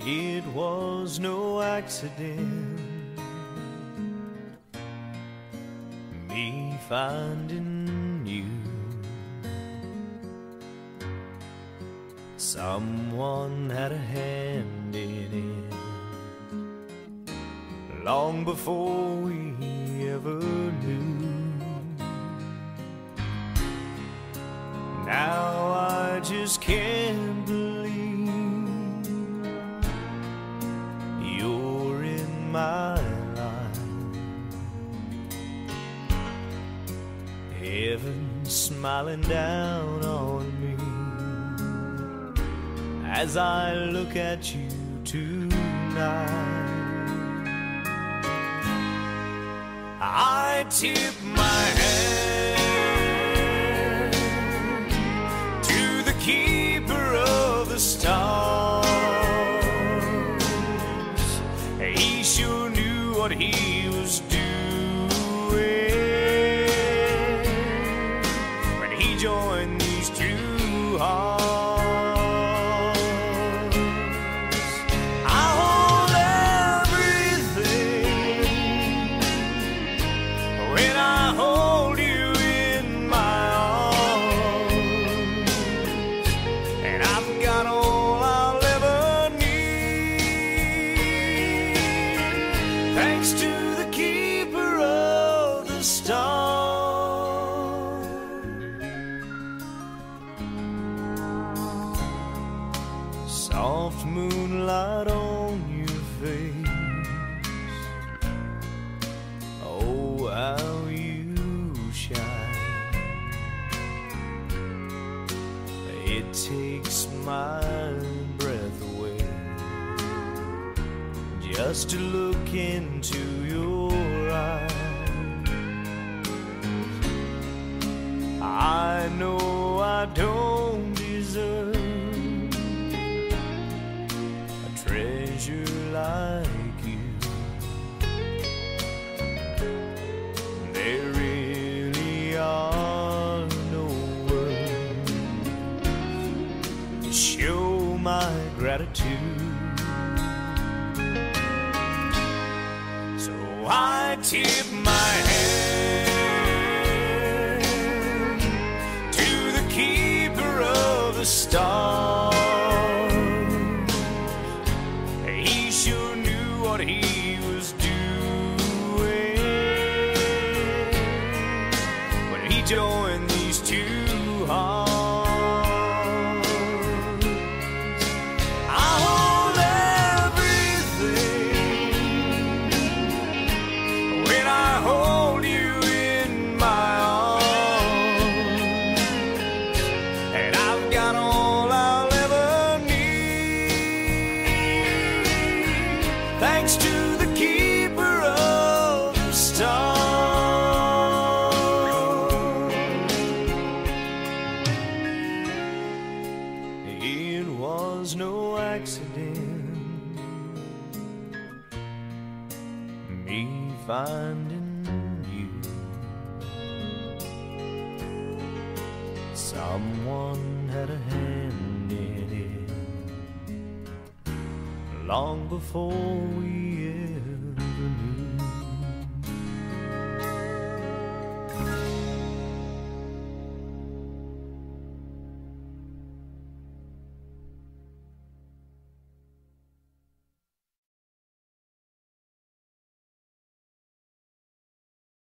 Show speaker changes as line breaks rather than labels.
It was no accident, me finding you. Someone had a hand in it long before we ever knew. Now I just can't believe you're in my life. Heaven smiling down on me as I look at you tonight. I tip my hand to the keeper of the stars. He sure knew what he was doing when he joined these two hearts. Thanks to the keeper of the stars. Soft moonlight on your face, oh how you shine. It takes my breath away just to look into your eyes. I know I don't deserve a treasure like you. There really are no words to show my gratitude. I tip my hand to the keeper of the stars. He sure knew what he was doing when he joined these two hearts. Hold you in my arms, and I've got all I'll ever need, thanks to the keeper of the stars. It was no accident, me finding you. Someone had a hand in it long before we